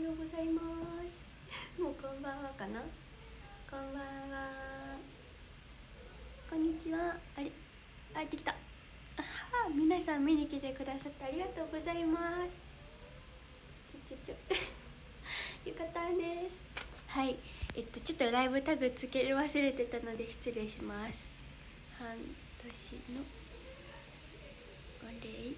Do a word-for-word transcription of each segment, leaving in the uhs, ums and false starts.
うございます。もうこんばんはかな。こんばんは。こんにちは。あれ、入ってきた。あは、皆さん見に来てくださってありがとうございます。ちょちょちょよかったです。はい、えっとちょっとライブタグつける忘れてたので失礼します。半年のお礼。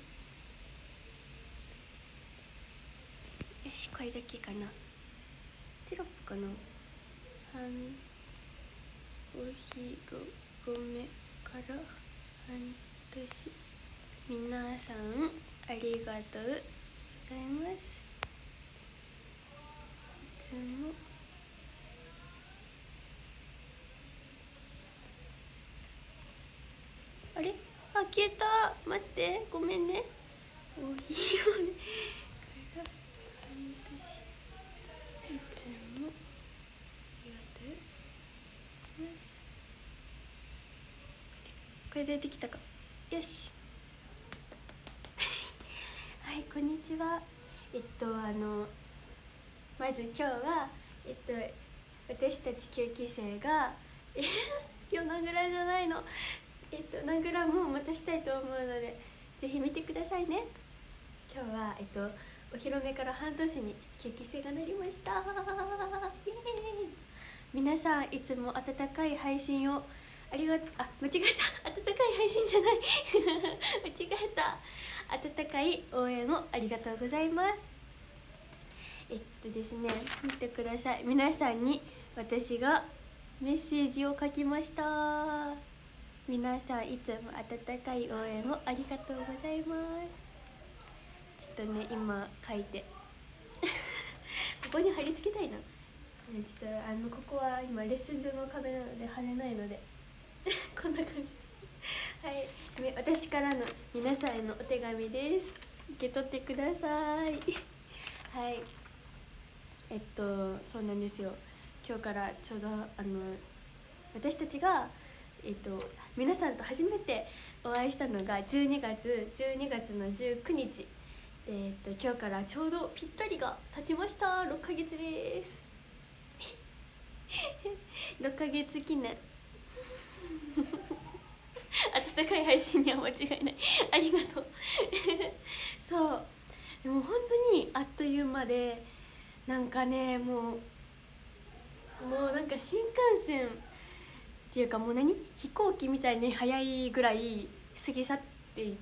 よし、これだけかな。テロップかな。半おひろめから半年、皆さんありがとうございます。いつもあれ、あ、消えた。待って、ごめんね。おひろめから半年、いつもありがとうございます。これ出てきたか。よしはい、こんにちは。えっとあのまず今日はえっと私たちきゅうき生が今日何ぐらいじゃないの、えっと何グラムをまたしたいと思うのでぜひ見てくださいね。今日はえっとお披露目から半年にきゅうき生がなりました。イエーイ。皆さんいつも温かい配信をありがとう。あ、間違えた。温かい配信じゃない間違えた。温かい応援をありがとうございます。えっとですね、見てください。皆さんに私がメッセージを書きました。皆さんいつも温かい応援をありがとうございます。ちょっとね今書いてここに貼り付けたいな。ちょっとあのここは今レッスン上の壁なので貼れないのでこんな感じはい、私からの皆さんへのお手紙です。受け取ってくださいはい、えっとそうなんですよ。今日からちょうどあの私たちがえっと皆さんと初めてお会いしたのがじゅうにがつじゅうにがつのじゅうくにち、えっと今日からちょうどぴったりが経ちました。ろっかげつですろっかげつ記念温かい配信には間違いないありがとうそうでも本当にあっという間で、なんかねもうもうなんか新幹線っていうかもう何飛行機みたいに早いぐらい過ぎ去っていって、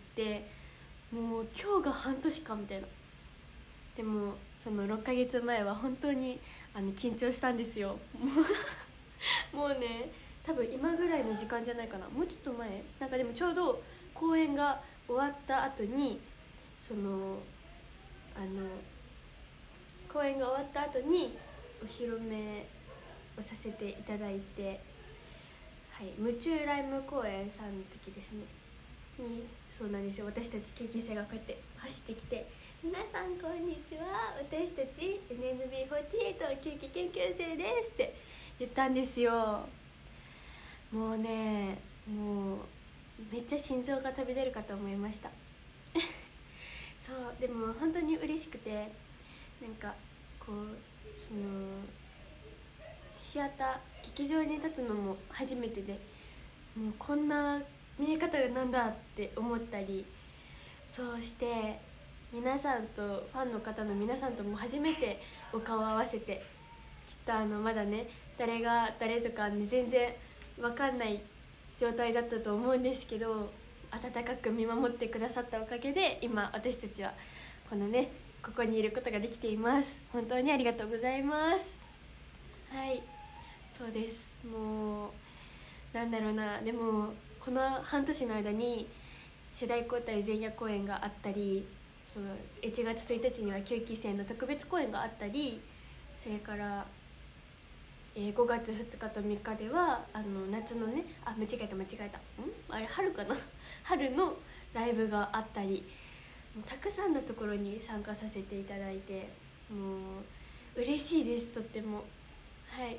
もう今日が半年かみたいな。でもそのろっかげつまえは本当にあの緊張したんですよもうね多分今ぐらいの時間じゃないかな、もうちょっと前なんかでもちょうど公演が終わった後にそのあの公演が終わった後にお披露目をさせていただいて、はい、夢中ライム公演さんの時ですねに、そうなんですよ、私たちきゅうき生がこうやって走ってきて「皆さんこんにちは、私たち エヌエヌビーフォーティーエイト きゅうき研究生です」って言ったんですよ。もうねもうめっちゃ心臓が飛び出るかと思いましたそうでも本当に嬉しくて、なんかこうそのシアター劇場に立つのも初めてで、もうこんな見え方なんだって思ったり、そうして皆さんとファンの方の皆さんとも初めてお顔を合わせて、きっとあのまだね誰が誰とか、ね、全然分かんない状態だったと思うんですけど、温かく見守ってくださったおかげで今私たちはこのねここにいることができています。本当にありがとうございます。はい、そうです。もうなんだろうな、でもこの半年の間に世代交代前夜公演があったり、そのいちがつついたちにはきゅうき生の特別公演があったり、それからえー、ごがつふつかとみっかではあの夏のね、あ間違えた間違えたんあれ春かな春のライブがあったり、もうたくさんのところに参加させていただいて、もう嬉しいです、とっても。はい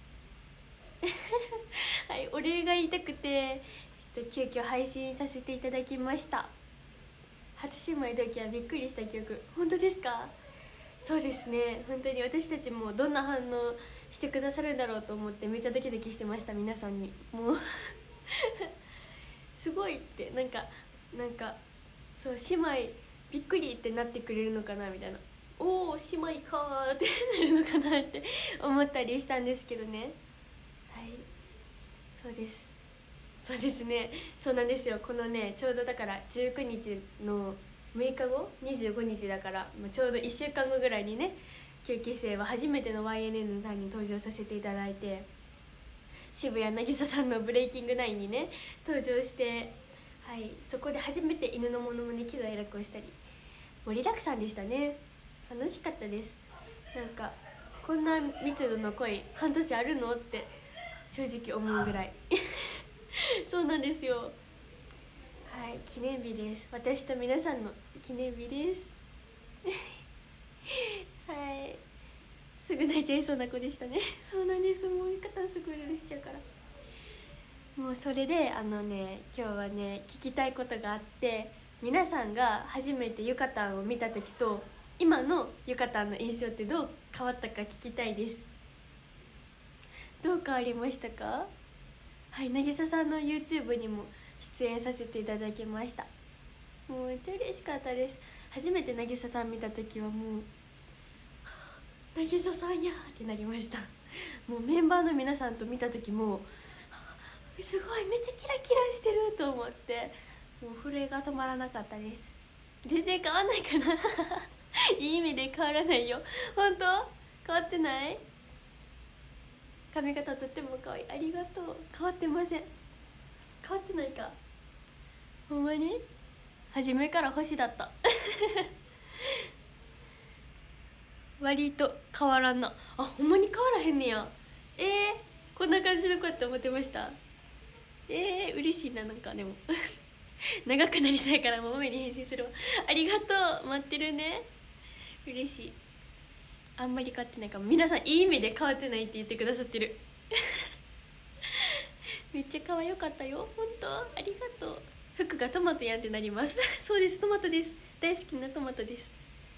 はい、お礼が言いたくてちょっと急遽配信させていただきました。初姉妹同期はびっくりした曲。本当ですか？ そうですね、本当に私たちもどんな反応してくださるんだろうと思ってめっちゃドキドキしてました。皆さんにもうすごいって、なんかなんかそう姉妹びっくりってなってくれるのかなみたいな、おお姉妹かーってなるのかなって思ったりしたんですけどね。はい、そうですそうですね、そうなんですよ。このねちょうどだからじゅうくにちのむいかごにじゅうごにちだから、ちょうどいっしゅうかんごぐらいにねきゅうき生は初めての ワイエヌエヌ の単に登場させていただいて、渋谷渚さんのブレイキングナインにね登場して、はい、そこで初めて犬のものまね喜怒哀楽をしたり、盛りだくさんでしたね。楽しかったです。なんかこんな密度の濃い半年あるのって正直思うぐらいそうなんですよ。はい、記念日です。私と皆さんの記念日ですはい、すぐ泣いちゃいそうな子でしたねそうなんです。もう言い方すぐ許しちゃうから。もうそれであのね今日はね聞きたいことがあって、皆さんが初めてゆかたんを見た時と今のゆかたんの印象ってどう変わったか聞きたいです。どう変わりましたか？はい、渚さんの YouTube にも出演させていただきました。もうめっちゃ嬉しかったです。初めて渚さん見た時はもう「渚さんや!」ってなりました。もうメンバーの皆さんと見た時もすごいめっちゃキラキラしてると思って、もう震えが止まらなかったです。全然変わんないかないい意味で変わらないよ。本当変わってない？髪型とっても可愛い。ありがとう。変わってません。変わってないか。ほんまに初めから星だった割と変わらんなあ。ほんまに変わらへんねや。えー、こんな感じの子って思ってました。えー、嬉しいな。なんかでも長くなりそうやからもう目に変身するわ。ありがとう。待ってるね。嬉しい。あんまり変わってないかも。皆さんいい意味で変わってないって言ってくださってるめっちゃ可愛かったよ。本当ありがとう。服がトマトやんってなりますそうです、トマトです。大好きなトマトです。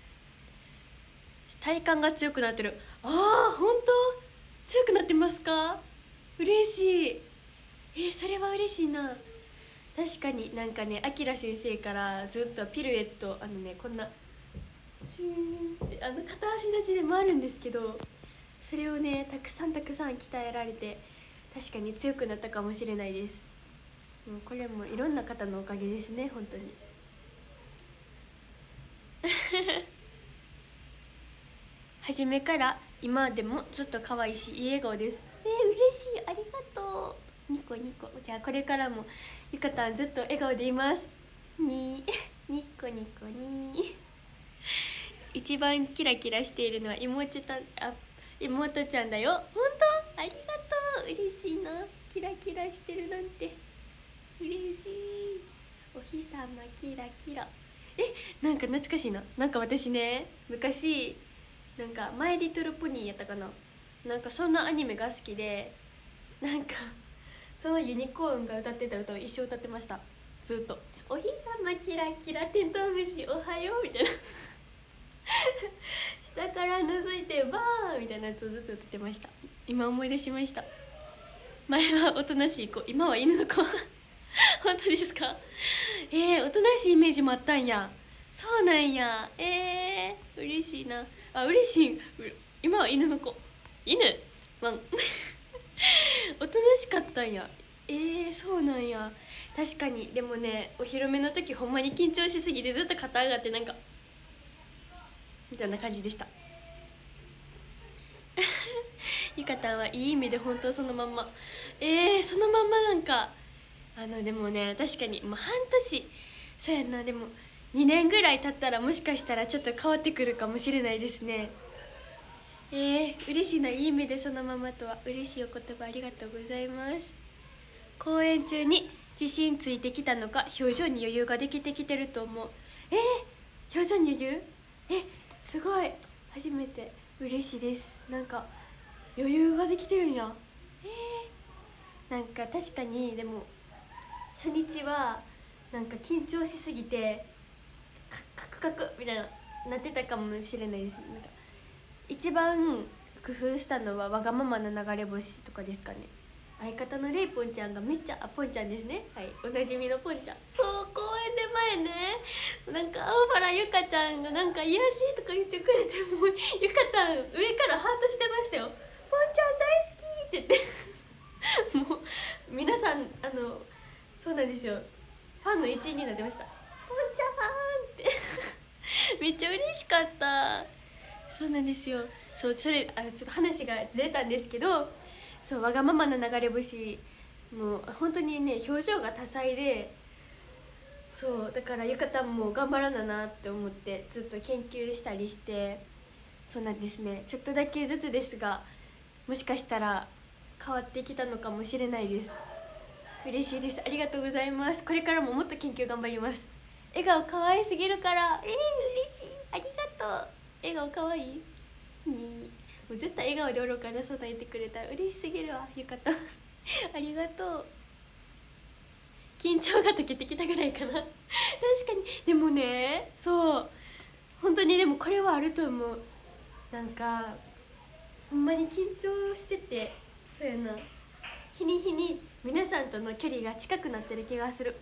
体幹が強くなってる。ああ、本当強くなってますか？嬉しい。えー、それは嬉しいな。確かになんかね、あきら先生からずっとピルエット、あのねこんなチューンってあの片足立ちで回るんですけど、それをねたくさんたくさん鍛えられて確かに強くなったかもしれないです。もうこれもいろんな方のおかげですね、本当に初めから今でもずっと可愛いしいい笑顔です。えー、嬉しい。ありがとう。ニコニコ。じゃあこれからもゆかたんずっと笑顔でいますにニコニコに一番キラキラしているのは妹たあ妹ちゃんだよ。本当ありがとう。嬉しいな。キラキラしてるなんて嬉しい。お日様キラキラ。え、なんか懐かしいな。なんか私ね昔なんかマイリトルポニーやったかな、なんかそんなアニメが好きで、なんかそのユニコーンが歌ってた歌を一生歌ってました。ずっと「お日様キラキラテントウムシおはよう」みたいな下から覗いてバーみたいなやつをずっと歌ってました。今思い出しました。前はおとなしい子、今は犬の子本当ですか？えー、おとなしいイメージもあったんや。そうなんや。えー、嬉しいな。あ、嬉しい。今は犬の子。犬ワンおとなしかったんや。えー、そうなんや。確かに。でもね、お披露目の時ほんまに緊張しすぎてずっと肩上がってなんかみたいな感じでしたゆかたんはいい意味で本当そのまんま。えー、そのまんまなんかあのでもね、確かに、まあ、半年そうやな。でもにねんぐらい経ったらもしかしたらちょっと変わってくるかもしれないですね。えー、嬉しいな。いい意味でそのままとは。嬉しいお言葉ありがとうございます。公演中に自信ついてきたのか表情に余裕ができてきてると思う。えー、表情に余裕、え、すごい。初めて。嬉しいです。なんか余裕ができてるんや。えー、なんか確かにでも初日はなんか緊張しすぎてカクカクカクみたいななってたかもしれないです。なんか一番工夫したのはわがままな流れ星とかですかね。相方のレイポンちゃんがめっちゃ、あ、ポンちゃんですね、はい、おなじみのポンちゃん。そう公園で前ね、なんか青原ゆかちゃんがなんか癒やしとか言ってくれて、もうゆかたん上からハートしてましたよ。ポンちゃん大好きって言ってもう皆さん、あのそうなんですよ、ファンの一員になってました。ポンちゃんってめっちゃ嬉しかった。そうなんですよ。そう、それあちょっと話がずれたんですけど、そう、わがままな流れ星、もう本当にね、表情が多彩で、そうだからゆかたんも頑張らななって思ってずっと研究したりして、そうなんですね、ちょっとだけずつですが、もしかしたら変わってきたのかもしれないです。嬉しいです。ありがとうございます。これからももっと研究頑張ります。笑顔可愛すぎるから、えー、嬉しい、ありがとう。笑顔可愛いに、もう絶対笑顔でおろうからそう言ってくれたら嬉しすぎるわ、ゆかたありがとう。緊張が解けてきたぐらいかな確かに。でもね、そう本当に、でもこれはあると思う。なんかほんまに緊張してて、そうやな、日に日に皆さんとの距離が近くなってる気がする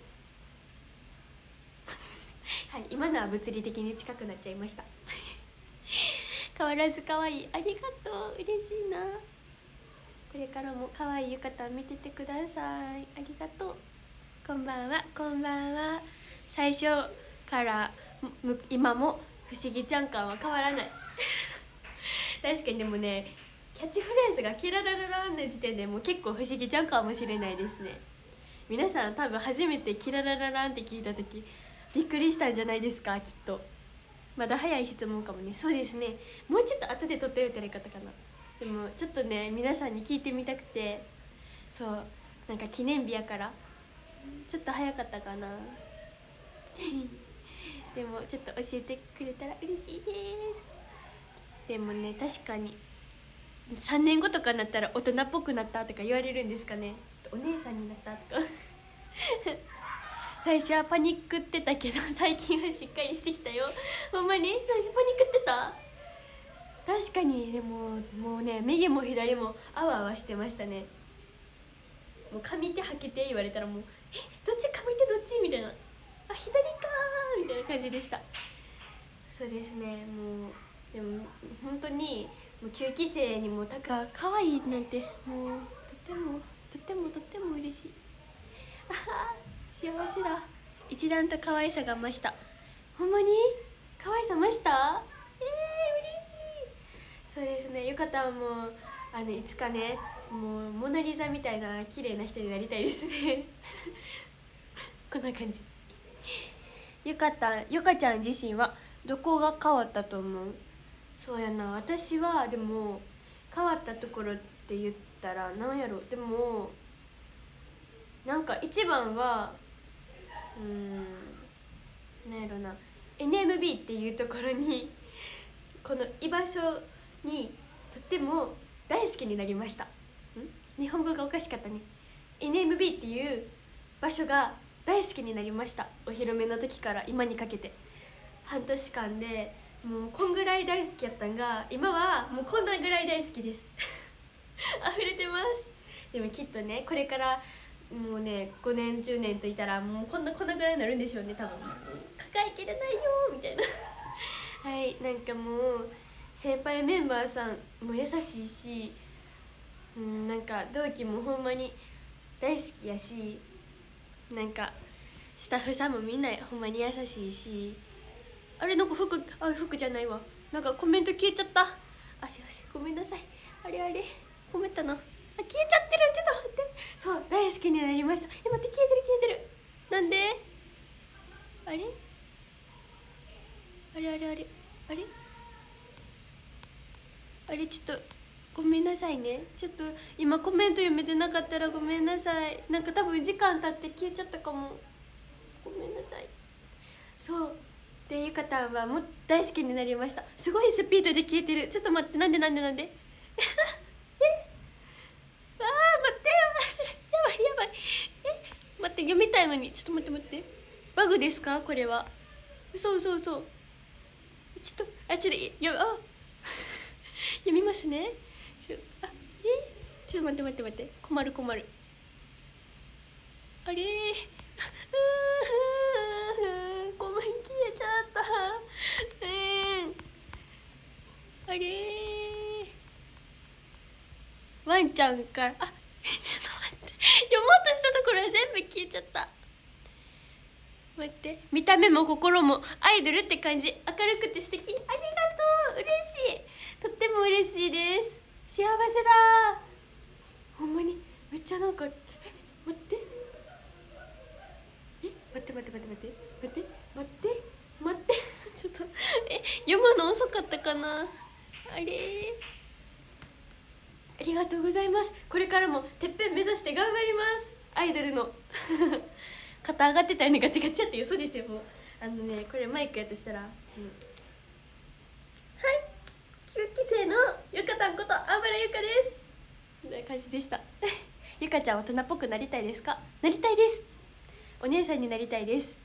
はい、今のは物理的に近くなっちゃいました変わらず可愛い、ありがとう、嬉しいな。これからも可愛い浴衣見ててください。ありがとう。こんばんは、こんばんは。最初から今も不思議ちゃん感は変わらない確かに。でもね、キャッチフレーズがキラララランの時点でもう結構不思議ちゃんかもしれないですね。皆さん多分初めてキラララランって聞いた時びっくりしたんじゃないですか、きっと。まだ早い質問かもね。そうですね、もうちょっと後で撮ったよってやり方かな。でもちょっとね、皆さんに聞いてみたくて、そうなんか記念日やからちょっと早かったかなでもちょっと教えてくれたら嬉しいです。でもね、確かにさんねんごとかになったら大人っぽくなったとか言われるんですかね。ちょっとお姉さんになったとか最初はパニックってたけど最近はしっかりしてきたよ。ほんまに最初パニックってた。確かに。でももうね、右も左もあわあわしてましたね。もう上手はけて言われたらもうえどっち上手どっちみたいな、あ左かーみたいな感じでした。そうですね。もうでも本当にもうきゅうき生にもたか可愛いなんて、もうとってもとってもとっても嬉しい。あは幸せだ。一段と可愛さが増した。ほんまに可愛さ増した。えー、嬉しい。そうですね、ゆかたんもあのいつかね、もうモナ・リザみたいな綺麗な人になりたいですねこんな感じ。ゆかたん、ゆかちゃん自身はどこが変わったと思う？そうやな、私はでも変わったところって言ったらなんやろ。でもなんか一番はうーんなんやろな、 エヌエムビー っていうところにこの居場所にとっても大好きになりました。ん日本語がおかしかったね。 エヌエムビー っていう場所が大好きになりました。お披露目の時から今にかけて半年間でもうこんぐらい大好きやったんが、今はもうこんなぐらい大好きです溢れてます。でもきっとね、これからもうねごねんじゅうねんといたらもうこんなこんなぐらいになるんでしょうね、多分。抱えきれないよみたいなはい、なんかもう先輩メンバーさんも優しいし、うん、なんか同期もほんまに大好きやし、なんかスタッフさんもみんなほんまに優しいし、あれなんか服、あ服じゃないわ、なんかコメント消えちゃった。あすいません、ごめんなさい。あれあれコメントな、あ消えちゃってる、ちょっと待って。そう大好きになりました。え待って、消えてる消えてる。なんであれあれあれあれあれあれちょっとごめんなさいね。ちょっと今コメント読めてなかったらごめんなさい。なんか多分時間経って消えちゃったかも。ごめんなさい。そうで、ゆかたんはもう大好きになりました。すごいスピードで消えてる。ちょっと待って、なんでなんでなんでえあー待ってやばいやばいえ待って、読みたいのに。ちょっと待って待って、バグですかこれは。そうそうそう、ちょっとあちょっとよあ読みますね。ちょあえちょっと待って待って待って、困る困る。あれーごめん、消えちゃった。うん、あれーワンちゃんから、あちょっと待って、読もうとしたところは全部消えちゃった。待って、見た目も心もアイドルって感じ、明るくて素敵、ありがとう、嬉しい、とっても嬉しいです。幸せだほんまに、めっちゃなんか、え待ってえ待って待って待って待って待って待って待ってちょっとえ読むの遅かったかな。あれありがとうございます。これからもてっぺん目指して頑張ります。アイドルの肩上がってたよね、ガチガチやって嘘ですよ。もうあのね、これマイクやとしたら、うん、はいきゅうき生のゆかたんことあばらゆかですみたいな感じでしたゆかちゃん大人っぽくなりたいですか？なりたいです。お姉さんになりたいです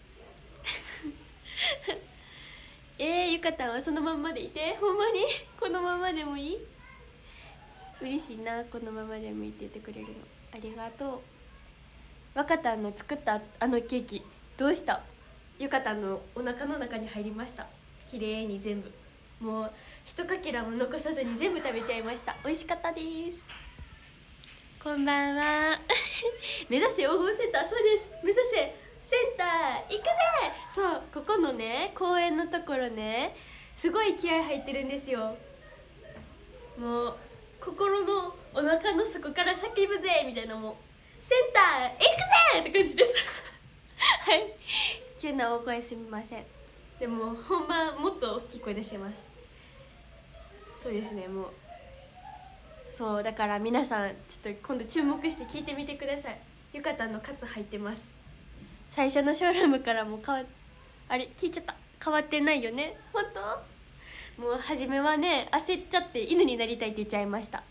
えー、ゆかたんはそのまんまでいて、ほんまにこのままでもいい？嬉しいな、このままでもいいって言ってくれるの、ありがとう。若たんの作ったあのケーキどうした？ゆかたんのお腹の中に入りました。綺麗に全部、もう一かけらも残さずに全部食べちゃいました。美味しかったです。こんばんは目指せ黄金センター、そうです、目指せセンター行くぜ。そう、ここのね公園のところね、すごい気合入ってるんですよ。もう心のお腹の底から叫ぶぜみたいな、もうセンター行くぜって感じですはい、急な大声すみません。でも本番もっと大きい声出してます。そうですね、もうそうだから皆さんちょっと今度注目して聞いてみてください。ゆかたんのカツ入ってます。最初のショールームからも変わあれ聞いちゃった、変わってないよね。本当もう初めはね焦っちゃって犬になりたいって言っちゃいました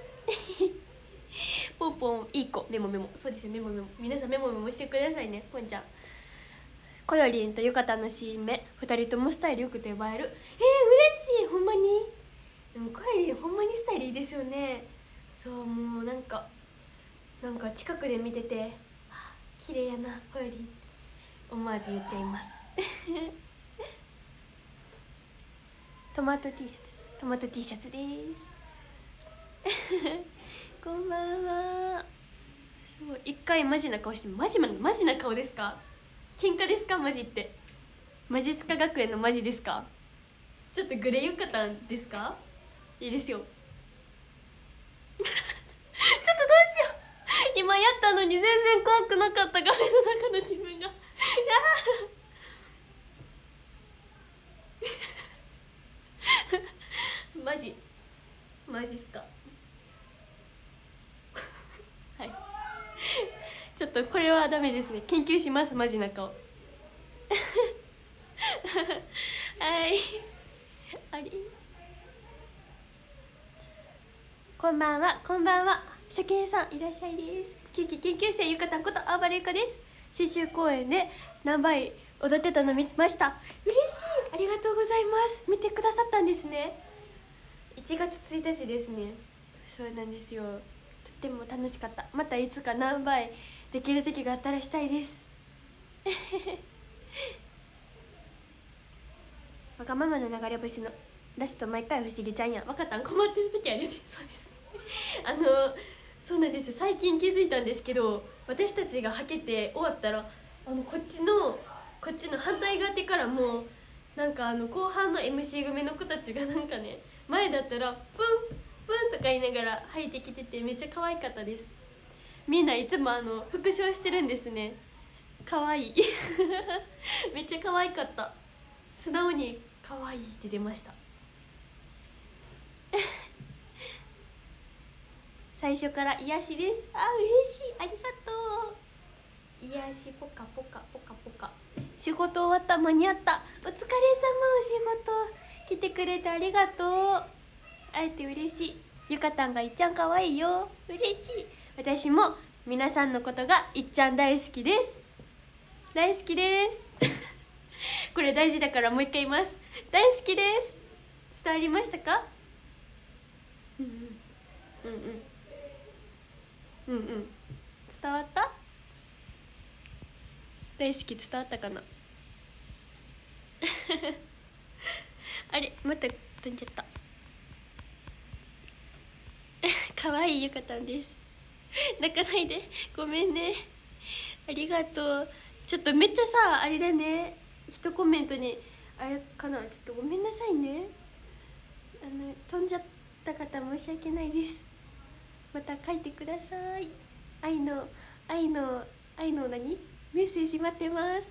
ポンポンいい子、メモメモ、そうですよ、メモメモ、皆さんメモメモしてくださいね。ポンちゃん、こよりんとゆかたんのシーン目、ふたりともスタイルよくて映える。えー、嬉しい、ほんまに。でもこよりんほんまにスタイルいいですよね。そうもうなんかなんか近くで見てて綺麗やなこよりん、思わず言っちゃいますトマト T シャツ、トマト T シャツですこんばんは。すごい、一回マジな顔して、マジなマジな顔ですか？喧嘩ですか？マジってマジスカ学園のマジですか？ちょっとグレーゆかたんですか？いいですよちょっとどうしよう今やったのに全然怖くなかった、画面の中の自分がマジマジっすかはいちょっとこれはダメですね、研究します、マジな顔はいありこんばんは、こんばんは、初見さんいらっしゃいです。キキ研究生ゆかたんことあばれゆかです。新春公演で何倍踊ってたの見ました。嬉しい、ありがとうございます。見てくださったんですね。いちがつついたちですね。そうなんですよ、とっても楽しかった。またいつか何倍できる時があったらしたいですわがままの流れ星のラスト毎回不思議ちゃんやん。わかったん、困ってる時あるよね。そうですねあのそうなんですよ、最近気づいたんですけど、私たちがはけて終わったらあのこっちのこっちの反対側手からもなんかあの後半の エムシー 組の子たちがなんかね、前だったらプンプンとか言いながら入ってきててめっちゃ可愛かったです。みんないつもあの復唱してるんですね。可愛いめっちゃ可愛かった。素直に可愛いって出ました最初から癒しです。あ、嬉しい、ありがとう。癒しポカポカポカポカ。仕事終わった、間に合った。お疲れ様、お仕事来てくれてありがとう。会えて嬉しい。ゆかたんがいっちゃん可愛いよ。嬉しい。私も皆さんのことがいっちゃん大好きです。大好きですこれ大事だからもう一回言います。大好きです。伝わりましたか？ うんうんうんうんうん。伝わった？大好き伝わったかなあれまた飛んじゃった可愛いゆかたんです泣かないでごめんねありがとう。ちょっとめっちゃさあれだね、一コメントにあれかな、ちょっとごめんなさいね、あの飛んじゃった方申し訳ないです。また書いてください。愛の愛の愛の何メッセージ待ってます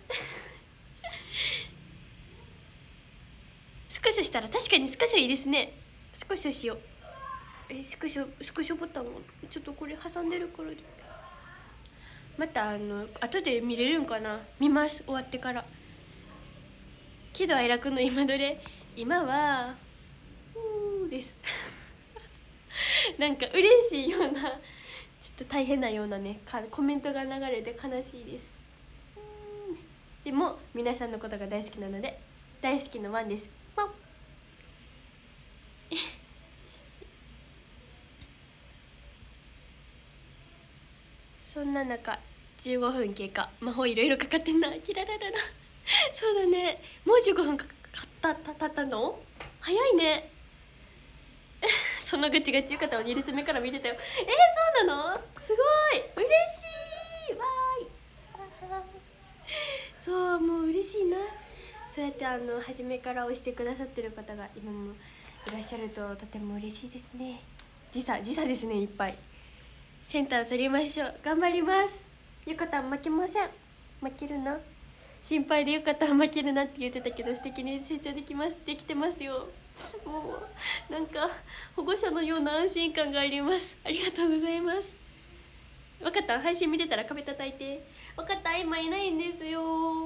スクショしたら確かにスクショいいですね。スクショしよう。えスクショスクショボタンをちょっとこれ挟んでるからでまたあの後で見れるんかな、見ます終わってから。喜怒哀楽の今どれ、今はうーですなんか嬉しいようなちょっと大変なようなねコメントが流れて悲しいです。でも皆さんのことが大好きなので大好きのワンです。ワンそんな中じゅうごふん経過、魔法いろいろかかってんな、キララララそうだね、もうじゅうごふんかかったたたったの早いねそのガチガチ浴衣をに列目から見てたよ。えー、そうなのすごい嬉しいわーいそうもう嬉しいな。そうやってあの初めから推してくださってる方が今もいらっしゃるととても嬉しいですね。時差時差ですね、いっぱい。センターを取りましょう。頑張ります。ゆかたん負けません。負けるな、心配でゆかたん負けるなって言ってたけど素敵に成長できますできてますよもうなんか保護者のような安心感があります。ありがとうございます。わかった、配信見てたら壁叩いて。わかった、今いないんですよ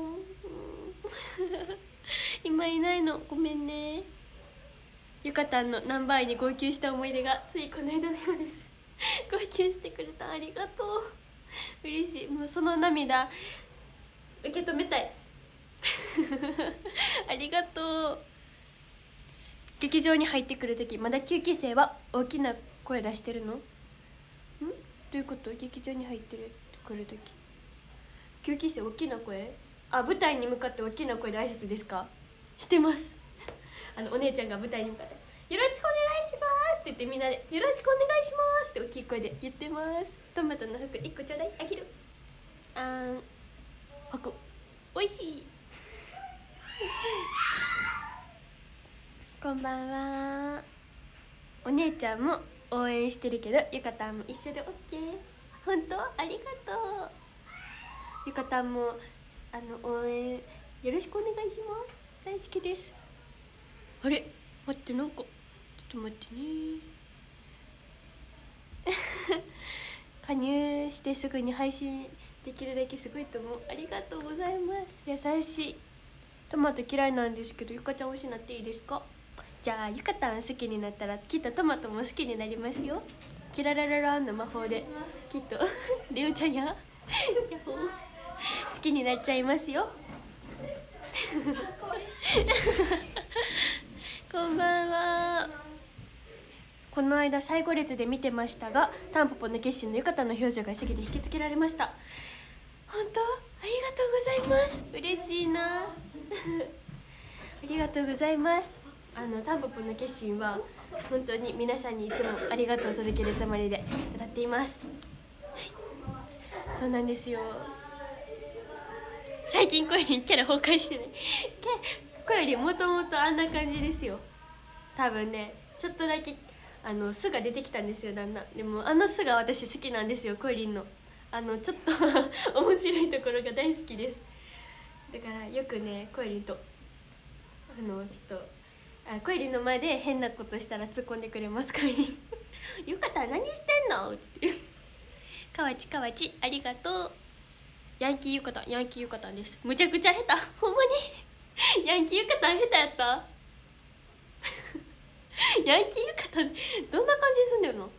今いないの、ごめんね。ゆかたんのナンバーに号泣した思い出がついこの間のようです号泣してくれた、ありがとう嬉しい。もうその涙受け止めたいありがとう。劇場に入ってくる時まだきゅうき生は大きな声出してるの？んどういうこと？劇場に入ってくる時きゅうき生大きな声、あ舞台に向かって大きな声で挨拶ですか？してますあのお姉ちゃんが舞台に向かって「よろしくお願いします」って言ってみんなで「よろしくお願いします」って大きい声で言ってます。トマトの服いっこちょうだい、あげる。あーん服おいしいこんばんは。お姉ちゃんも応援してるけどゆかたんも一緒で OK。 本当ありがとう。ゆかたんもあの応援よろしくお願いします。大好きです。あれ待って、なんかちょっと待ってね加入してすぐに配信できるだけすごいと思う。ありがとうございます。優しい。トマト嫌いなんですけどゆかちゃん推しになっていいですか？じゃあゆかたん好きになったらきっとトマトも好きになりますよ。キラララランの魔法できっとレオちゃんやヤッホー好きになっちゃいますよこんばんは。この間最後列で見てましたがタンポポの決心のゆかたんの表情が不思議で引きつけられました。本当ありがとうございます。嬉しいなありがとうございます。あのタンポポの決心は本当に皆さんにいつもありがとうを届けるつもりで歌っています、はい、そうなんですよ。最近声にキャラ崩壊してない声よりもともとあんな感じですよ。多分ねちょっとだけあの巣が出てきたんですよだんだん。でもあの巣が私好きなんですよ、コイリンのあのちょっと面白いところが大好きです。だからよくねコイリンとあのちょっとあコイリンの前で変なことしたら突っ込んでくれます。コイリンよかったら何してんのってかわちかわちありがとう。ヤンキーゆかたんヤンキーゆかたんです。むちゃくちゃ下手ほんまにヤンキーゆかたん下手やったヤンキーゆかたんどんな感じで住んでるの？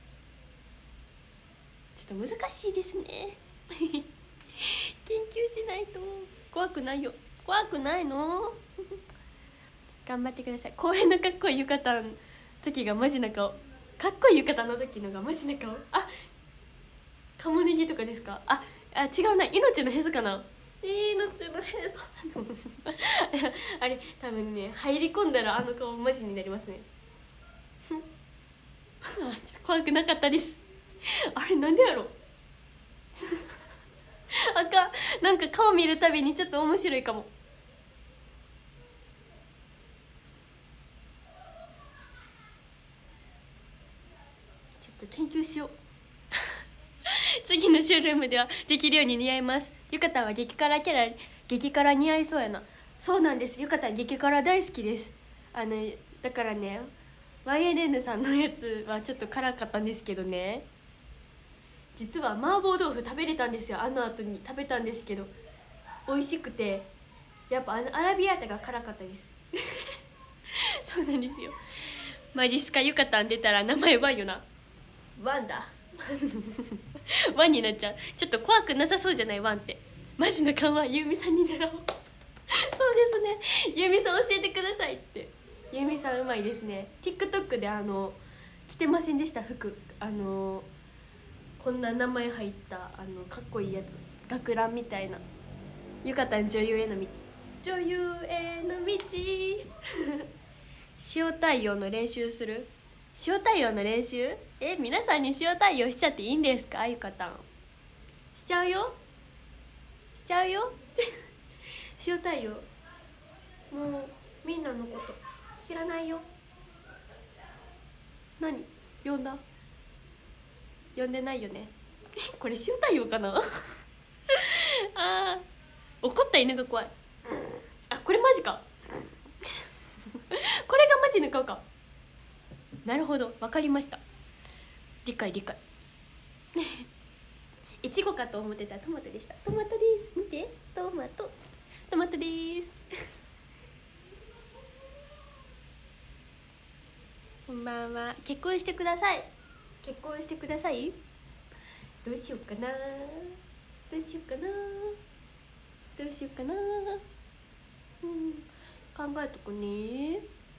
ちょっと難しいですね研究しないと。怖くないよ、怖くないの頑張ってください。公園のかっこいいゆかたん時がマジな顔かっこいい浴衣の時のがマジな顔。あ、カモネギとかですか？ああ、違うな、命のへそかな。命のへそあれ多分ね、入り込んだらあの顔マジになりますね怖くなかったですあれなんでやろあかん、なんか顔見るたびにちょっと面白いかも。ちょっと研究しよう次のショールームではできるように似合います。ゆかたんは激辛キャラ、激辛似合いそうやな。そうなんです、ゆかたん激辛大好きです。あのだからね、 ワイエルエヌ さんのやつはちょっと辛かったんですけどね、実は麻婆豆腐食べれたんですよ。あの後に食べたんですけど美味しくて、やっぱあのアラビアータが辛かったですそうなんですよ。マジスカゆかたん出たら名前ワンよな。ワンだワンになっちゃう。ちょっと怖くなさそうじゃない、ワンって。マジの勘はゆうみさんに狙おうそうですね、ゆうみさん教えてくださいって。ゆうみさんうまいですね。 TikTok であの着てませんでした服、あのこんな名前入ったあのかっこいいやつ、学ランみたいな。ゆかたん女優への道、女優への道塩対応の練習する。塩対応の練習、え、皆さんに塩対応しちゃっていいんですか？ゆかたんしちゃうよ、しちゃうよ塩対応、もうみんなのこと知らないよ。何呼んだ？呼んでないよねこれ塩対応かなあー、怒った犬が怖い。あ、これマジかこれがマジの顔か。なるほど、わかりました。理解理解いちごかと思ってたらトマトでした。トマトです、見て、トマト、トマトですこんばんは。結婚してください。結婚してください。どうしようかな、どうしようかな、どうしようかな、うん、考えとくね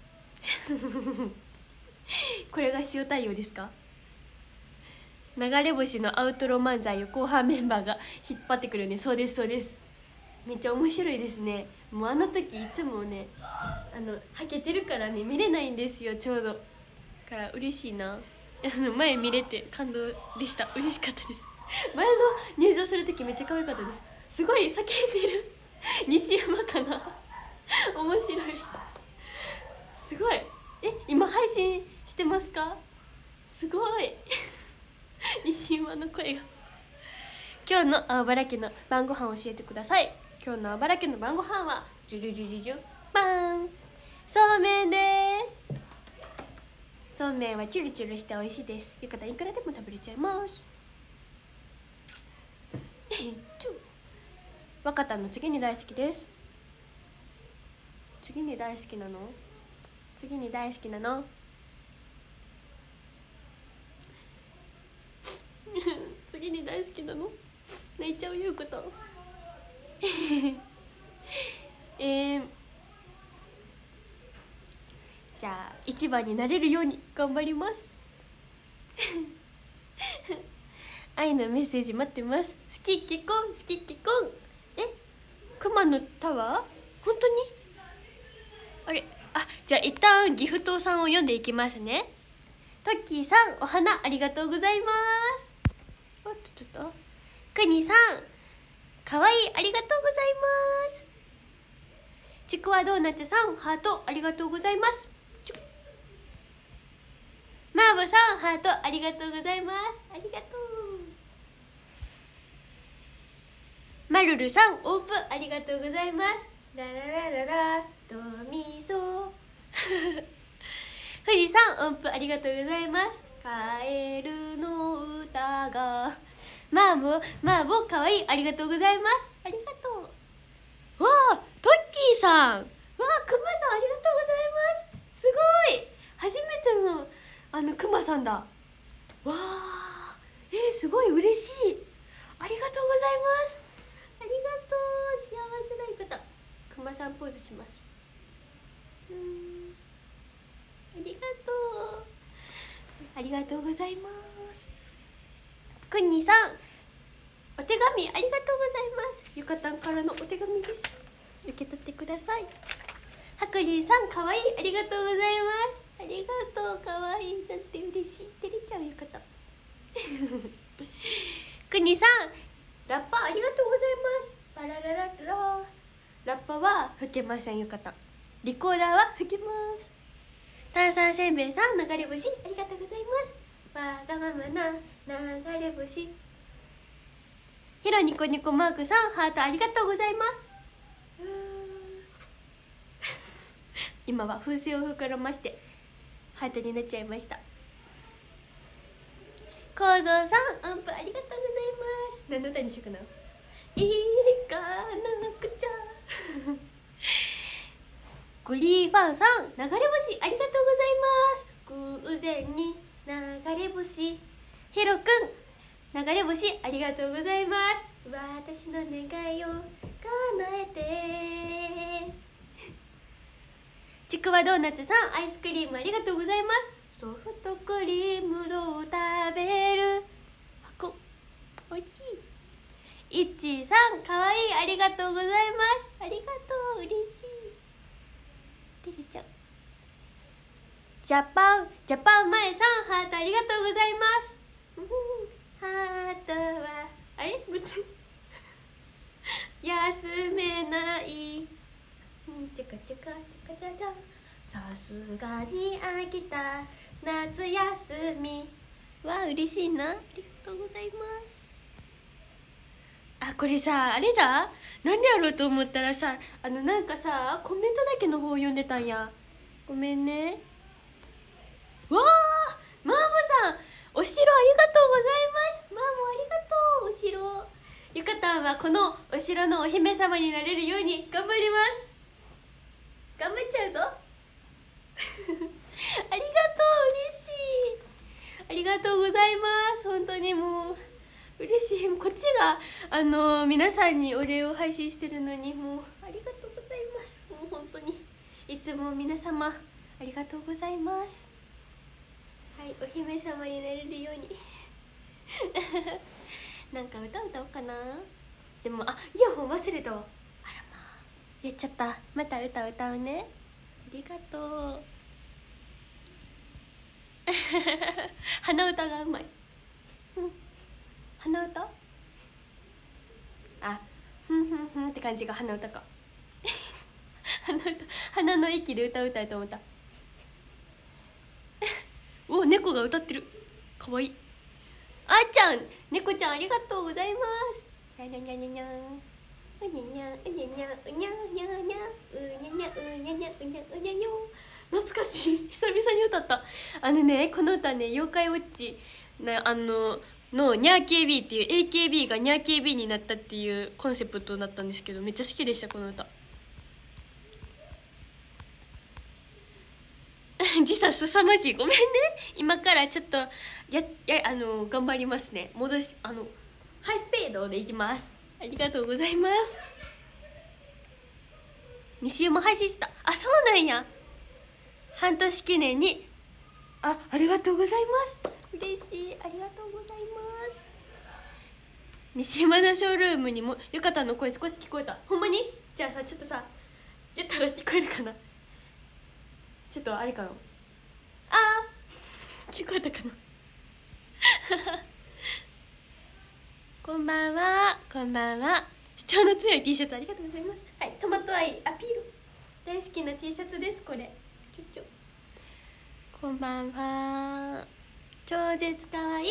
これが塩対応ですか？流れ星のアウトロ漫才を後半メンバーが引っ張ってくるね。そうですそうです、めっちゃ面白いですね。もうあの時いつもね、あのはけてるからね見れないんですよ、ちょうど。だから嬉しいな前見れて感動でした。嬉しかったです前の入場する時めっちゃ可愛かったです。すごい叫んでる西山かな面白い、すごい。え、今配信してますか？すごい西山の声が。今日の青原家の晩ご飯を教えてください。今日の青原家の晩ご飯はジュジュジュジュジュバーン、そうめんです。そうめんはチュルチュルして美味しいです。ゆかたんいくらでも食べれちゃいます若田の次に大好きです。次に大好きなの？次に大好きなの次に大好きなの？泣いちゃうゆうことえー、じゃあ一番になれるように頑張ります愛のメッセージ待ってます。好き結婚、好き結婚。え、熊のタワー本当に？あれ、あ、じゃあ一旦ギフトさんを読んでいきますね。トッキーさん、お花ありがとうございます。おっとちょっとくにさん、かわいい、ありがとうございます。ちくわドーナツさん、ハートありがとうございます。マーボさん、ハートありがとうございます。ありがとう。マルルさん、オープンありがとうございます。ラララララドミソ富士さん、音符ありがとうございます。カエルの歌がマーボマーボかわいい、ありがとうございます。ありがとう。わあ、トッキーさん、わあ、くまさんありがとうございます。すごい、初めてのあのくまさんだ。わあ、えー、すごい嬉しい。ありがとうございます。ありがとう、幸せな方。くまさんポーズします。うん、ありがとう。 ありがとうございます。くんにさん、お手紙ありがとうございます。ゆかたんからのお手紙です。受け取ってください。はくりんさん、かわいい、ありがとうございます。ありがとう、かわいい、だって嬉しい。照れちゃうゆかたん。くにさん、ラッパありがとうございます。パラララララッパは吹けませんゆかたん。リコーダーは吹けます。炭酸せんべいさん、流れ星ありがとうございます。わがままな流れ星。ひろニコニコマークさん、ハートありがとうございます。今は風船を膨らましてハートになっちゃいました。こうぞうさん、音符ありがとうございます。何の歌にしようかな。いかなくちゃ。グリーファンさん、流れ星ありがとうございます。偶然に流れ星。ヒロくん、流れ星ありがとうございます。私の願いを叶えて。ちくわドーナツさん、アイスクリームありがとうございます。ソフトクリームを食べる箱、おいしい。いっちーさん、かわいい、ありがとうございます。ありがとう、嬉しい。照れちゃう。ジャパンジャパン前さん、ハートありがとうございます。ハートはあれ休めない。ちゃかちゃかちゃかちゃちゃ。さすがに飽きた夏休み。わ、嬉しいな、ありがとうございます。あ、これさ、あれだ、なんでやろうと思ったらさ、あのなんかさ、コメントだけの方読んでたんや。ごめんね。わあ、マーボさん、お城ありがとうございます。マーボありがとう。お城、ゆかたんはこのお城のお姫様になれるように頑張ります。頑張っちゃうぞ。ありがとう、嬉しい。ありがとうございます。本当にもう嬉しい。こっちがあの皆さんにお礼を配信してるのに、もうありがとうございます。もう本当にいつも皆様ありがとうございます。はい、お姫様になれるようになんか歌歌おうかな。でも、あ、イヤホン忘れたわ。あらまあ、やっちゃった。また歌歌うね。ありがとう。鼻歌がうまい。鼻歌、あ、ふんふんふんって感じが鼻歌か。鼻歌、鼻の息で歌う歌いと思った。お、猫が歌ってる。かわいい。あーちゃん、猫ちゃんありがとうございます。にゃにゃにゃにゃにゃうにゃにゃうにゃにゃうにゃにゃにゃうにゃにゃうにゃにゃうにゃうにゃにゃ。懐かしい、久々に歌った。あのね、この歌ね、妖怪ウォッチなあののニャー ケービー っていう エーケービー がニャー ケービー になったっていうコンセプトだったんですけど、めっちゃ好きでしたこの歌。時差すさまじい、ごめんね。今からちょっとややあの頑張りますね。戻し、あのハイスペードでいきます。ありがとうございます。に週も配信した。あ、そうなんや。半年記念に、あ、ありがとうございます。嬉しい、ありがとうございます。西山のショールームにもゆかたんの声少し聞こえた。ほんまに？じゃあさ、ちょっとさ、言ったら聞こえるかな。ちょっとあれかな。あー、聞こえたかな。こんばんは、こんばんは。主張の強い T シャツありがとうございます。はい、トマト愛アピール。大好きな T シャツです、これ。ちょちょ。こんばんは。超絶かわいい。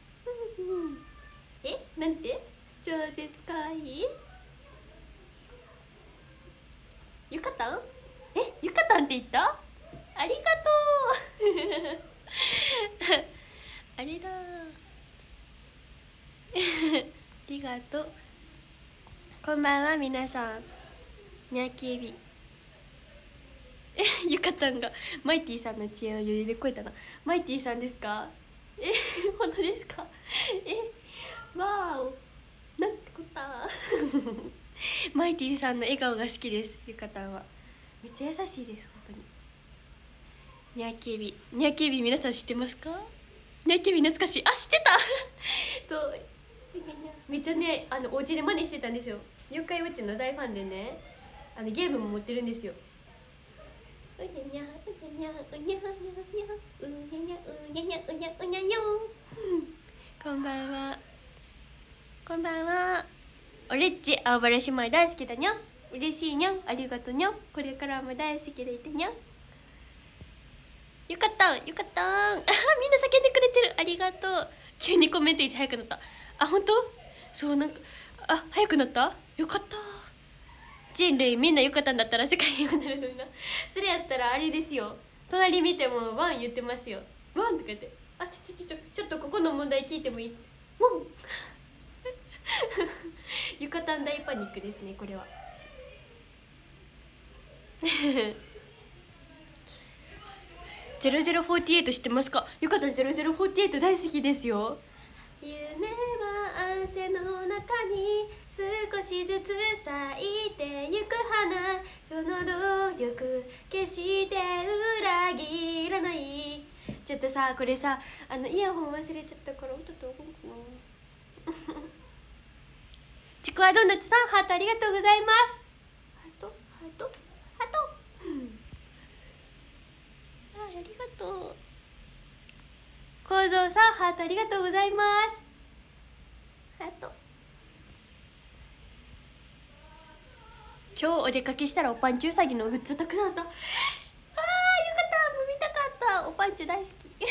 え、なんて？超絶かわいい。ゆかたん？え、ゆかたんって言った？ありがとう。あれだ。ありがとう。こんばんは皆さん。ニャー ケービー。え、ゆかたんがマイティさんの知恵を余裕で超えたな。マイティさんですか？え、本当ですか？え、わーお、なんてこった。マイティさんの笑顔が好きです。ゆかたんはめっちゃ優しいです、本当に。 ニャーケビニャーケビ皆さん知ってますか？ニャーケビ懐かしい。あ、知ってたそうめっちゃね、あのお家で真似してたんですよ。妖怪ウォッチの大ファンでね、あのゲームも持ってるんですよ。うにゃにゃうにゃにゃうにゃうにゃうにゃにゃうにゃにゃうにゃうにゃにゃこんばんは、こんばんは。オレッチ青原姉妹大好きだにゃ。嬉しいにゃ。ありがとうにゃ。これからも大好きでいてにゃ。よかったよかったあ、みんな叫んでくれてる。ありがとう。急にコメントいち早くなった。あ、本当？そうなんか、あ、早くなった。よかった。人類みんなよかったんだったら世界平和になるのにな。それやったらあれですよ、隣見てもワン言ってますよ。ワンとか言って、あ、ちょちょちょちょっとここの問題聞いてもいい？ワンユカタン大パニックですねこれはゼロゼロフォーティーエイト知ってますか？ユカタンゼロゼロフォーティーエイト大好きですよ。夢は汗の中に少しずつ咲いてゆく花、その努力決して裏切らない。ちょっとさ、これさ、あのイヤホン忘れちゃったから音と音かなちくわドーナツさん、ハートありがとうございます。ハートハートハートあ、ありがとう。構造さん、ハートありがとうございます。ハート。今日お出かけしたらおぱんちゅうさぎのグッズたくさんあった。あー、よかった、もう見たかった。おぱんちゅ大好き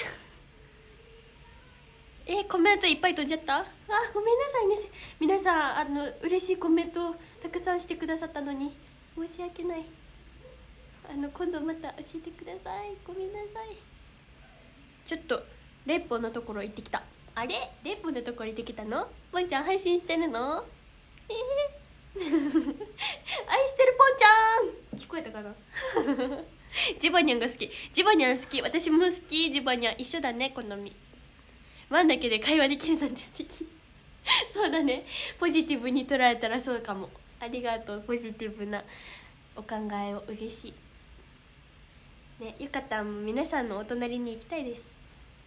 え、コメントいっぱい飛んじゃった。あ、ごめんなさいね。皆さん、あの嬉しいコメントをたくさんしてくださったのに申し訳ない。あの今度また教えてください。ごめんなさい。ちょっとレッポのところ行ってきた。あれ、レッポのところ行ってきたの？ポンちゃん配信してるの？えー、愛してるポンちゃん。聞こえたかなジバニャンが好き。ジバニャン好き。私も好き。ジバニャン一緒だね、好み。ワンだけで会話できるなんて素敵そうだね、ポジティブに捉えたらそうかも。ありがとう、ポジティブなお考えを。嬉しいね。ゆかたんも皆さんのお隣に行きたいです。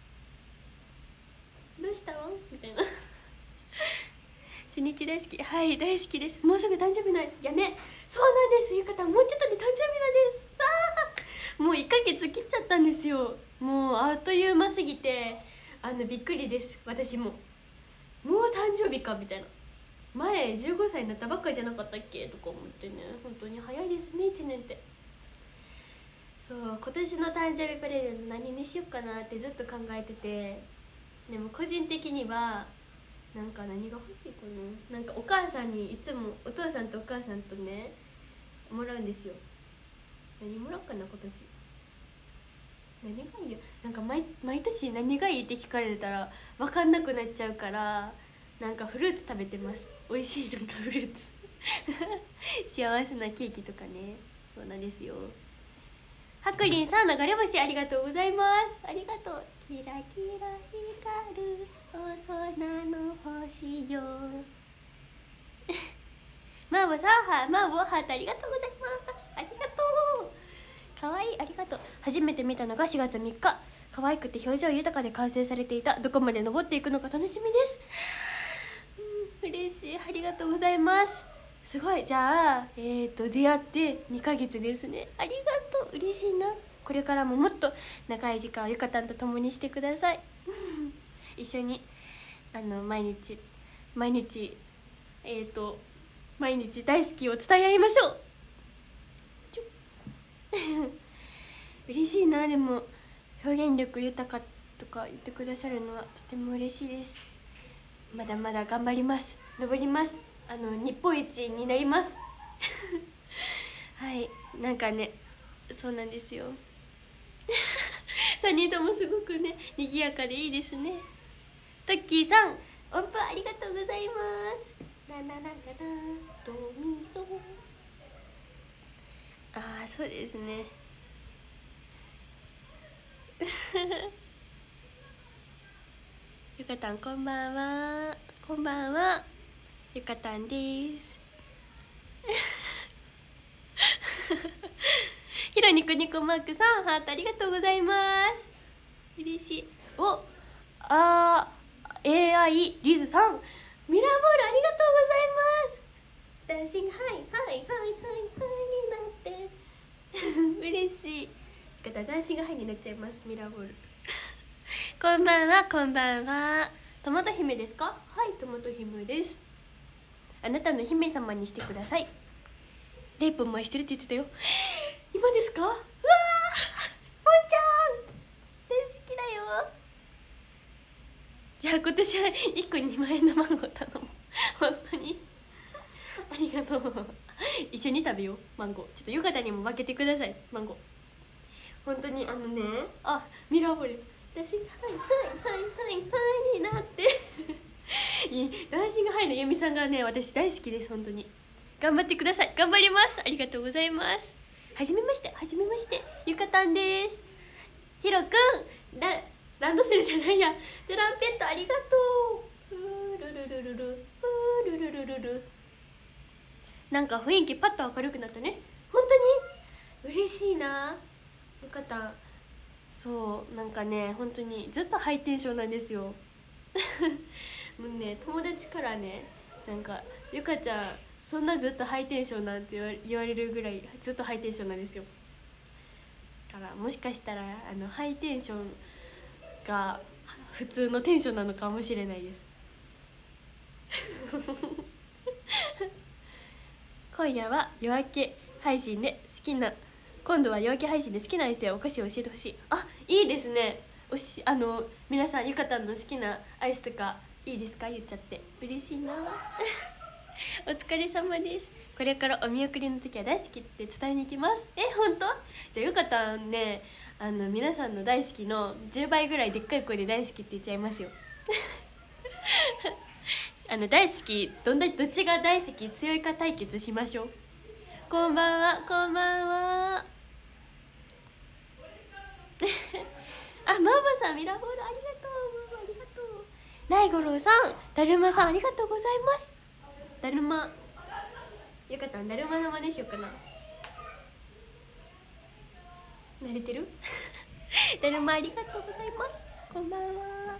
どうしたのみたいな初日大好き。はい、大好きです。もうすぐ誕生日なんやね。そうなんです、ゆかたんもうちょっとで誕生日なんです。あー、もういっかげつ切っちゃったんですよ。もうあっという間すぎてあのびっくりです。私ももう誕生日かみたいな。前じゅうごさいになったばっかりじゃなかったっけとか思ってね。本当に早いですね、いちねんって。そう、今年の誕生日プレゼント何にしようかなってずっと考えてて、でも個人的にはなんか何が欲しいかな。なんかお母さんにいつもお父さんとお母さんとねもらうんですよ。何もらおうかな今年。何がいいよ。なんか 毎, 毎年何がいいって聞かれたら分かんなくなっちゃうから、なんかフルーツ食べてます。美味しいなんかフルーツ幸せなケーキとかね。そうなんですよ。ハクリンさん、流れ星ありがとうございます。ありがとう。キラキラ光るお空の星よマーボさん、はマーボハートありがとうございます。ありがとう。かわいい、ありがとう。初めて見たのがしがつみっか。可愛くて表情豊かで完成されていた。どこまで登っていくのか楽しみです。うん、嬉しい、ありがとうございます。すごい。じゃあえっ、ー、と出会ってにかげつですね。ありがとう、嬉しいな。これからももっと長い時間をゆかたんと共にしてください一緒にあの毎日毎日えっ、ー、と毎日大好きを伝え合いましょう嬉しいな。でも表現力豊かとか言ってくださるのはとても嬉しいです。まだまだ頑張ります。登ります。あの日本一になりますはい、なんかね、そうなんですよさんにんともすごくね賑やかでいいですね。トッキーさん、音符ありがとうございます。ラララララドミソ。ああ、そうですねゆかたん、こんばんは。こんばんは、ゆかたんですひろにくにこマークさん、ハートありがとうございます。嬉しい。おあー エーアイ リズさん、ミラーボールありがとうございます。ダンシングハイハイハイハイハイになって嬉しい。ダンシングハイになっちゃいます。ミラーボールこんばんは、こんばんは。トマト姫ですか？はい、トマト姫です。あなたの姫様にしてください。レイプも愛してるって言ってたよ。今ですか？うわー、もんちゃん大好きだよ。じゃあ今年はいっこにまん円のマンゴー頼む本当にありがとう一緒に食べよう。マンゴーちょっとよかったにも分けてください。マンゴー本当にあのね、あ、ミラーボールダンシングハイハイハイハイハイになっていいダンシングハイのユミさんがね、私大好きです。本当に頑張ってください。頑張ります。ありがとうございます。はじめまして、はじめまして、ゆかたんです。ひろくん、ラランドセルじゃないや、トランペットありがとう。ふーるるるるるふーるるるるる。なんか雰囲気パッと明るくなったね。本当に嬉しいな。ゆかたん、そうなんかね、本当にずっとハイテンションなんですよもうね、友達からね、なんかゆかちゃんそんなずっとハイテンションなんて言わ言われるぐらいずっとハイテンションなんですよ。だからもしかしたらあのハイテンションが普通のテンションなのかもしれないです今夜は夜明け配信で好きな今度は夜明け配信で好きなアイスやお菓子を教えてほしい。あ、いいですね。おしあの皆さんゆかたんの好きなアイスとかいいですか？言っちゃって嬉しいなお疲れ様です。これからお見送りの時は大好きって伝えに行きます。え、本当？じゃあゆかたんね、あの皆さんの大好きのじゅうばいぐらいでっかい声で大好きって言っちゃいますよあの大好き、どんなどっちが大好き強いか対決しましょう。こんばんは、こんばんはあ、マーバさん、ミラボールありがとう。マーバありがとう。ライゴロウさん、だるまさんありがとうございます。だるまよかったらだるまの真似しようかな。慣れてるだるまありがとうございます。こんばんは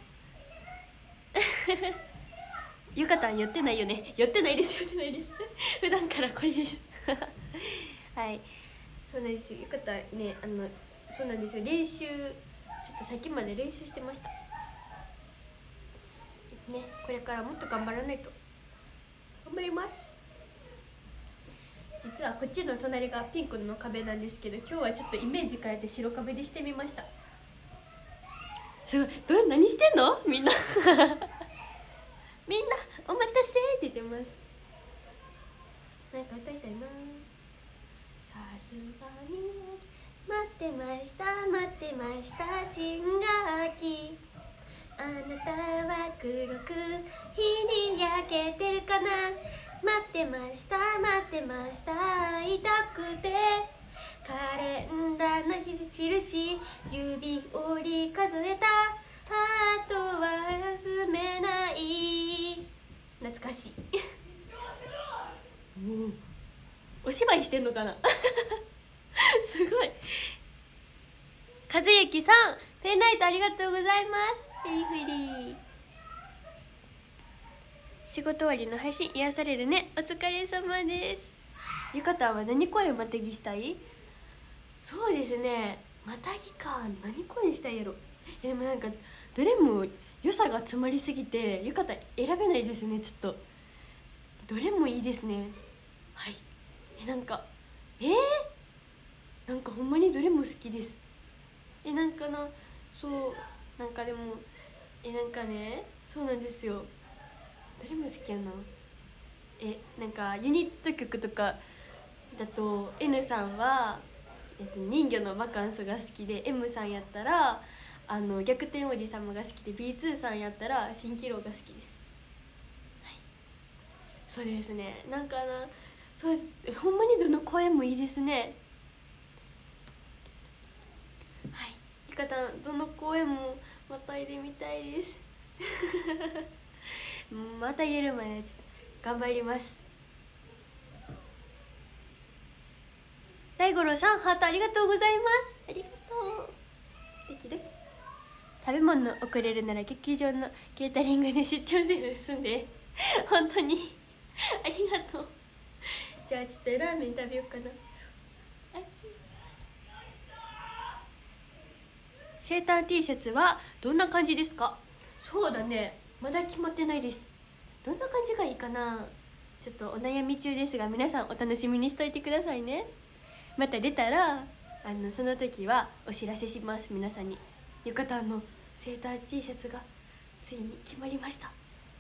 ゆかたん寄ってないよね。寄ってないです、寄ってないです普段からこれですはい、そうなんですよ。ゆかたんね、あのそうなんですよ、練習ちょっとさっきまで練習してましたね。これからもっと頑張らないと。頑張ります。実はこっちの隣がピンクの壁なんですけど、今日はちょっとイメージ変えて白壁でしてみました。すごい、ど何してんのみんなみんなお待たせって言ってます。なんか歌いたいな。さすがに待ってました待ってました、新学期あなたは黒く日に焼けてるかな。待ってました待ってました、会いたくてカレンダーの印指折り数えた、あとは休めない。懐かしいお芝居してんのかなすごい。和幸さん、ペンライトありがとうございます。フリフリ仕事終わりの配信癒されるね。お疲れ様です。ゆかたんは何声をまたぎしたい？そうですね、またぎか、何声にしたいやろ。でもなんかどれも良さが詰まりすぎてゆかたん選べないですね。ちょっとどれもいいですね。はい、えなんかえー、なんかほんまにどれも好きです。えなんかな、そうなんかでもえなんかね、そうなんですよ、どれも好きやな。えなんかユニット曲とかだと N さんは、えっと、人魚のバカンスが好きで、 M さんやったらあの逆転おじさまが好きで、 ビーツー さんやったら蜃気楼が好きです。はい、そうですね。なんかな、そうほんまにどの声もいいですね。はい、ゆかたんどの声もまたいでみたいですまた言えるまでちょっと頑張ります。 大五郎さんハートありがとうございます。ありがとう。ドキドキ。食べ物送れるなら劇場のケータリングで出張セールすんで本当にありがとう。じゃあちょっとラーメン食べようかな。あっちセーター T シャツはどんな感じですか？そうだね、まだ決まってないです。どんな感じがいいかな。ちょっとお悩み中ですが、皆さんお楽しみにしといてくださいね。また出たらあのその時はお知らせします。皆さんに浴衣のセーター T シャツがついに決まりました。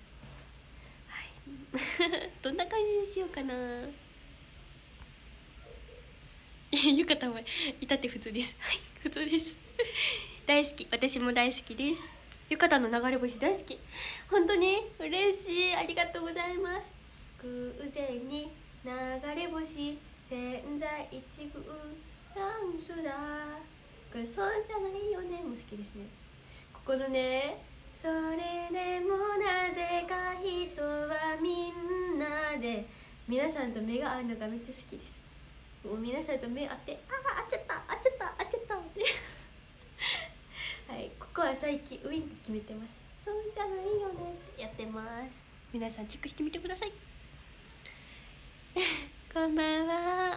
はいどんな感じにしようかな。浴衣も至って普通です。はい、普通です大好き、私も大好きです。浴衣の流れ星大好き。本当に嬉しい、ありがとうございます。偶然に流れ星千載一遇チャンスだ、これそうじゃないよねも好きですね。ここのね、それでもなぜか人はみんなで、皆さんと目が合うのがめっちゃ好きです。もう皆さんと目合って、ああ、あっちゃったあっちゃったあっちゃったってはい、ここは最近ウインク決めてます。そうじゃないよねってやってます。皆さんチェックしてみてくださいこんばんは。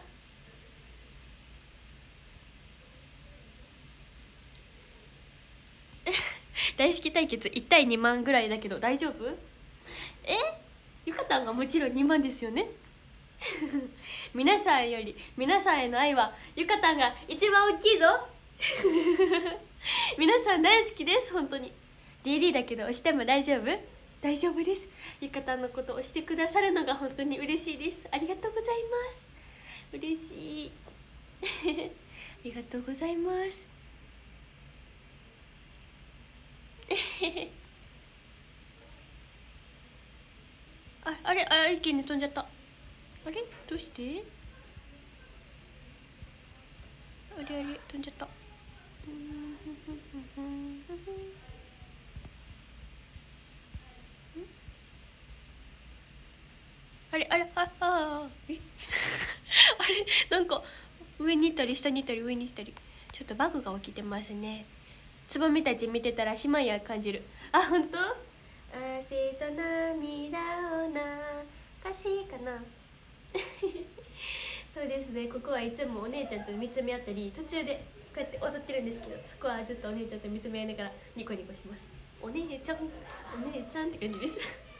大好き対決いちたいにまんぐらいだけど大丈夫？え？ゆかたんがもちろんにまんですよね皆さんより皆さんへの愛はゆかたんが一番大きいぞ皆さん大好きです。本当に ディーディー だけど押しても大丈夫？大丈夫です。ゆかたんのことを押してくださるのが本当に嬉しいです。ありがとうございます。嬉しいありがとうございますああれあ一気に飛んじゃった。あれどうして？あれあれ飛んじゃった。あれあれあああえあれなんか上に行ったり下に行ったり上に行ったりちょっとバグが起きてますね。つぼみたち見てたら姉妹や感じる。あ、本当？汗と涙を流しかなそうですね、ここはいつもお姉ちゃんと見つめ合ったり途中でこうやって踊ってるんですけど、そこはずっとお姉ちゃんと見つめ合いながらニコニコします。お姉ちゃんお姉ちゃんって感じです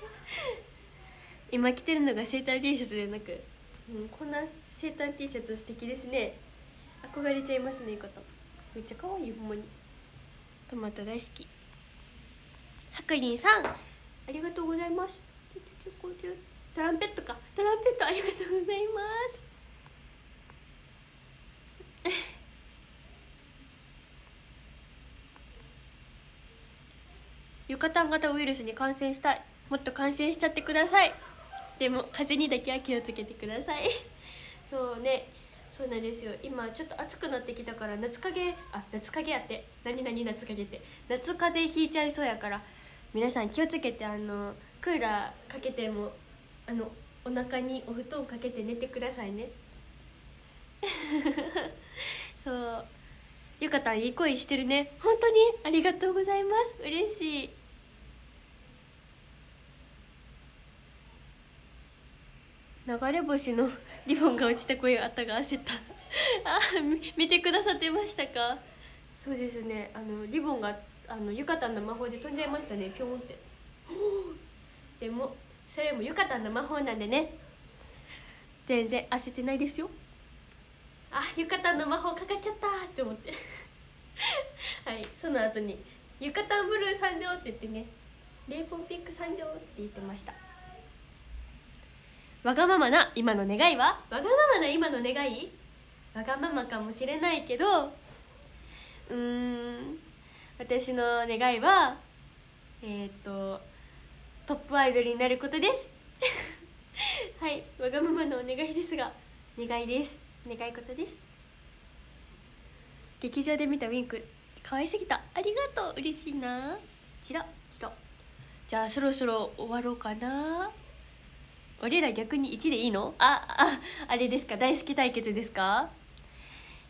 今着てるのがセーター T シャツでなく、うん、こんなセーター T シャツ素敵ですね。憧れちゃいますね。方めっちゃ可愛い。ほんまにトマト大好き。はくりんさんありがとうございます。トランペットかトランペットありがとうございますユカタン型ウイルスに感染したい。もっと感染しちゃってください。でも風邪にだけは気をつけてくださいそうね、そうなんですよ。今ちょっと暑くなってきたから夏風邪あ夏風邪やって何何夏風邪って夏風邪ひいちゃいそうやから、皆さん気をつけて、あのクーラーかけてもあのお腹にお布団かけて寝てくださいねそうゆかたんいい声してるね。本当にありがとうございます。嬉しい。流れ星のリボンが落ちた声あったが焦ったあ見てくださってましたか？そうですね、あのリボンがあのゆかたんの魔法で飛んじゃいましたね、ピョンってでもそれもゆかたんの魔法なんでね、全然焦ってないですよ。あ、ゆかたんの魔法かかっちゃったって思ってはい、その後に「ゆかたんブルー参上」って言ってね、レイポンピック参上って言ってました。わがままな今の願いは？わがままな今の願い？わがままかもしれないけど、うーん私の願いはえっとトップアイドルになることですはい、わがままのお願いですが願いです。願い事です。劇場で見たウィンク可愛すぎた。ありがとう、嬉しいな。チラチラ。じゃあそろそろ終わろうかな。俺ら逆にいちでいいの？あああれですか、大好き対決ですか？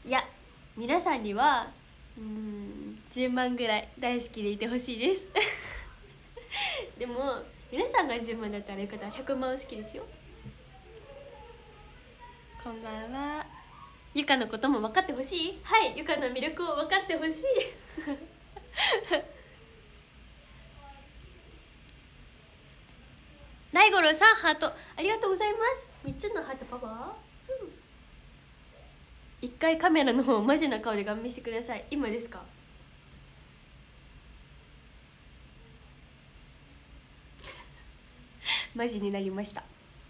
いや皆さんにはうーんじゅうまんぐらい大好きでいてほしいですでも皆さんがじゅうまんだったらよかったらひゃくまん好きですよ。こんばんは。ゆかのことも分かってほしい。はい、ゆかの魅力を分かってほしい大五郎さんハートありがとうございます。みっつのハートパワー、うん、一回カメラの方マジな顔で顔見してください。今ですかマジになりました。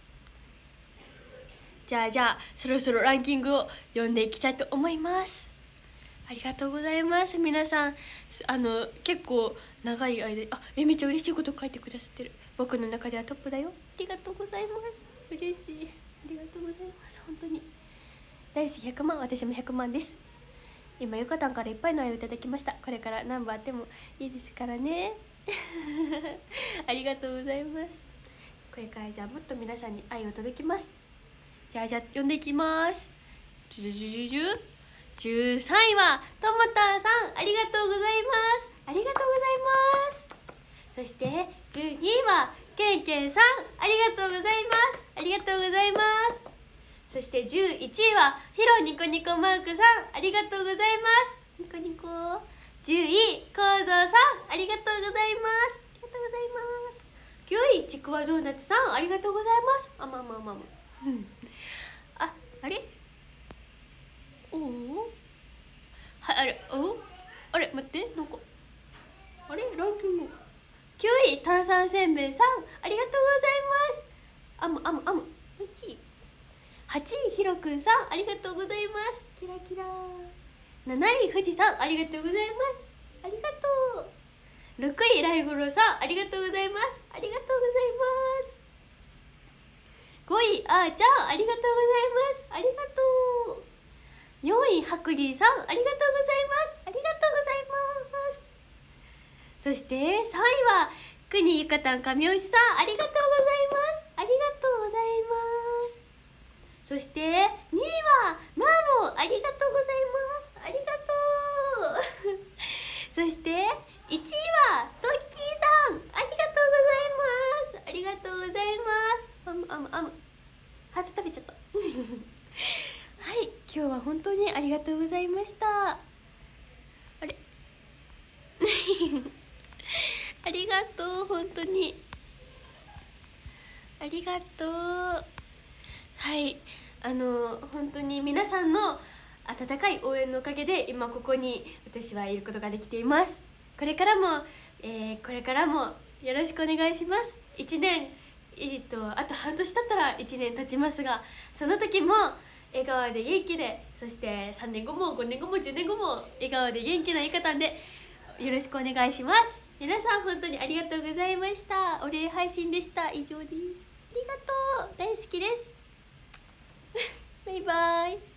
じゃあじゃあそろそろランキングを読んでいきたいと思います。ありがとうございます。皆さんあの結構長い間あえめっちゃ嬉しいこと書いてくださってる。僕の中ではトップだよ。ありがとうございます。嬉しい。ありがとうございます。本当に大好きひゃくまん、私もひゃくまんです。今ゆかたんからいっぱいの愛をいただきました。これから何本あってもいいですからねありがとうございます。これからじゃあもっと皆さんに愛を届きます。じゃあじゃあ読んでいきます。じゅじゅじゅじゅじゅうさんいはともたんさん、ありがとうございます。ありがとうございます。そしてじゅうにいはけんけんさん、ありがとうございます。ありがとうございます。そしてじゅういちいはひろニコニコマークさん、ありがとうございます。ニコニコ。じゅういこうぞうさん、ありがとうございます。ありがとうございます。きゅういちくわドーナツさん、ありがとうございます。あまあまあまあまああ、あれおおはい、あれおあれ待って、なんかあれランキングきゅうい炭酸せんべいさん、ありがとうございます。あむあむあむおいしい。はちいひろくんさん、ありがとうございます。キラキラ。なない富士さん、ありがとうございます。ありがとう。ろくい来五郎さん、ありがとうございます。ありがとうございます。ごいあーちゃん、ありがとうございます。ありがとう。よんいはくりーさん、ありがとうございます。ありがとうございます。そしてさんいはくにゆかたんかみおじさん、ありがとうございます。ありがとうございます。そしてにいはマーモ、ありがとうございます。ありがとうそしていちいはトッキーさん、ありがとうございます。ありがとうございます。あむあむあむハート食べちゃったはい、今日は本当にありがとうございました。あれありがとう、本当にありがとう。はい、あの本当に皆さんの温かい応援のおかげで今ここに私はいることができています。これからも、えー、これからもよろしくお願いします。いちねん、えー、とあと半年経ったらいちねん経ちますが、その時も笑顔で元気で、そしてさんねんごもごねんごもじゅうねんごも笑顔で元気なゆかたんでよろしくお願いします。皆さん本当にありがとうございました。お礼配信でした。以上です。ありがとう、大好きですバイバイ。